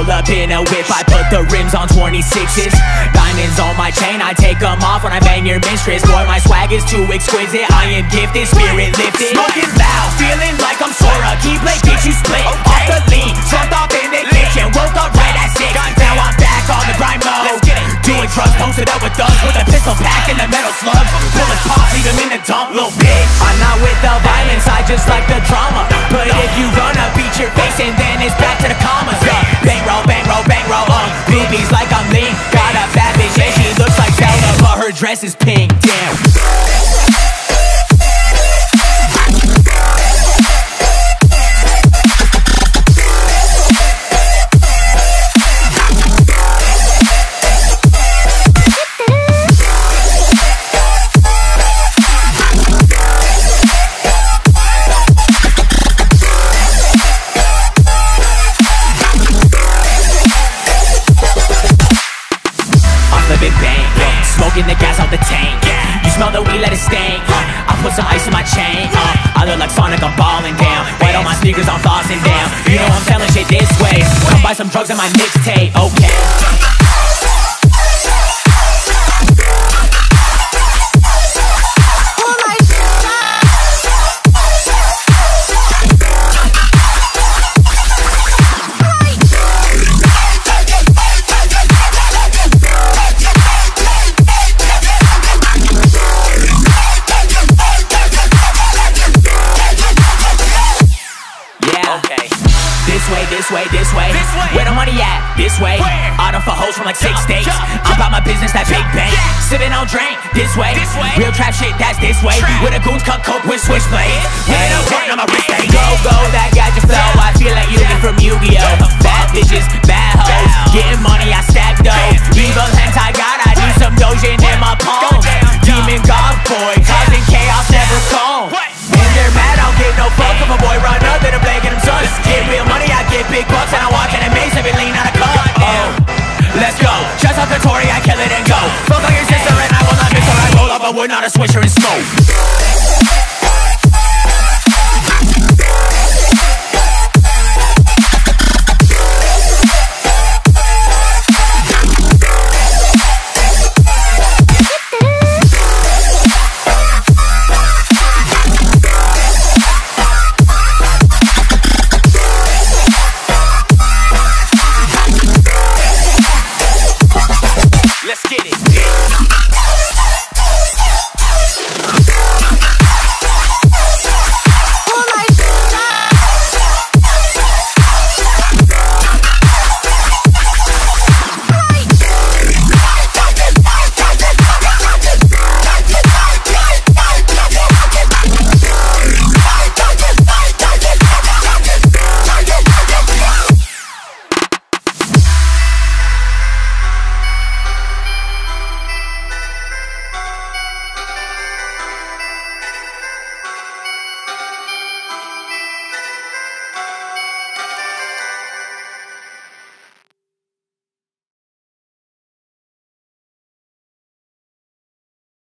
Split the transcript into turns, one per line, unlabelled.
pull up in a whip, I put the rims on 26s. Diamonds on my chain, I take them off when I bang your mistress. Boy, my swag is too exquisite, I am gifted, spirit lifted. Smoking loud, feeling like I'm Sora. Keyblade get you split, off the lean, slumped off in the kitchen. Woke up right at 6, now I'm back on the grind mode. Doing drugs, posted up with thugs, with a pistol pack in the metal slugs. Bullets pop, leave them in the dump, little bitch. I'm not with the violence, I just like the drama. But if you run up, beat your face and then it's back to the commas. Bang roll, bang roll, bang roll, boobies like I'm lean. Got a bad bitch and she looks like Zelda, but her dress is pink, damn. Smoking the gas out the tank. You smell the weed, let it stank. I put some ice in my chain. I look like Sonic, I'm balling down. White on my sneakers, I'm flossing down. You know I'm selling shit this way. Come buy some drugs in my mixtape, okay? This way, where the money at? This way, auto for hoes from like 6 states. I'm about my business, that big bank. Sipping on drink, this way. Real trap shit, that's this way. Where the goons cut coke with switchblades. With a work on my wrist, they go, that gadget flow. I feel like you get from Yu-Gi-Oh! Bad bitches, bad hoes, getting money, I stack dough. Evil hentai god, I need some dojin in my palm. Demon god boy, causing chaos, never calm. When they're mad, I don't give no fuck if a boy run up, then a blade get him sons. Get real money, I get big bucks, and I walk in a maze, every lean out of cup. Let's go. Shouts out Kotori, I kill it and go. Fuck on your sister and I will not miss her. I roll up a wood, not a swisher and smoke.